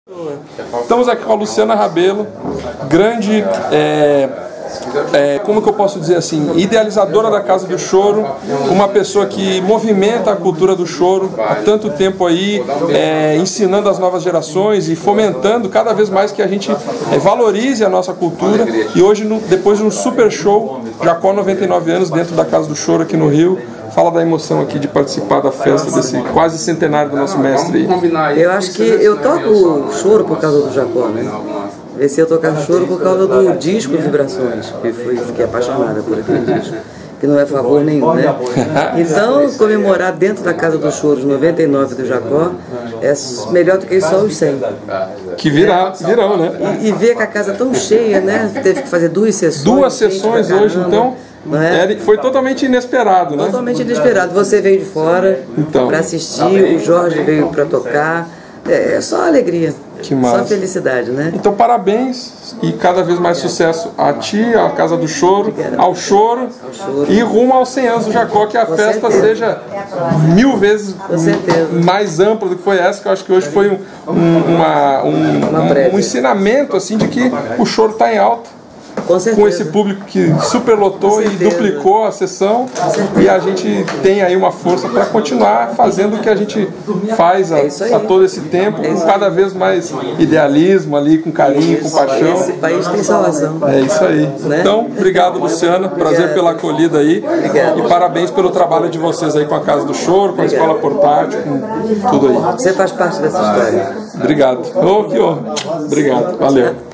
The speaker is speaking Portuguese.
Estamos aqui com a Luciana Rabelo, grande, como que eu posso dizer assim, idealizadora da Casa do Choro, uma pessoa que movimenta a cultura do choro há tanto tempo aí, ensinando as novas gerações e fomentando cada vez mais que a gente valorize a nossa cultura. E hoje, depois de um super show, Jacó 99 anos dentro da Casa do Choro aqui no Rio. Fala da emoção aqui de participar da festa desse quase centenário do nosso mestre aí. Eu acho que eu toco choro por causa do Jacó, né? Esse eu tocar choro por causa do disco Vibrações, que fiquei apaixonada por aquele disco, que não é favor nenhum, né? Então, comemorar dentro da Casa dos Choros 99 do Jacó é melhor do que só os 100. Que virão, né? E ver que a casa tão cheia, né? Teve que fazer duas sessões. Duas sessões hoje, então. Foi totalmente inesperado, né? Totalmente inesperado. Você veio de fora para assistir, o Jorge veio para tocar. É só alegria, que massa. Só felicidade, né? Então parabéns e cada vez mais sucesso a ti, à Casa do Choro, ao choro e rumo aos 100 anos do Jacó, que a festa seja 1000 vezes mais ampla do que foi essa, que eu acho que hoje foi um ensinamento assim, de que o choro está em alta. Com esse público que superlotou e duplicou a sessão, e a gente tem aí uma força para continuar fazendo o que a gente faz há todo esse tempo, com cada vez mais idealismo ali, com carinho, com paixão. Esse país tem salvação. É isso aí. Né? Então, obrigado, Luciana, prazer pela acolhida aí, e parabéns pelo trabalho de vocês aí com a Casa do Choro, com a Escola Portátil, com tudo aí. Você faz parte dessa história. Obrigado. Oh, que honra. Obrigado. Valeu.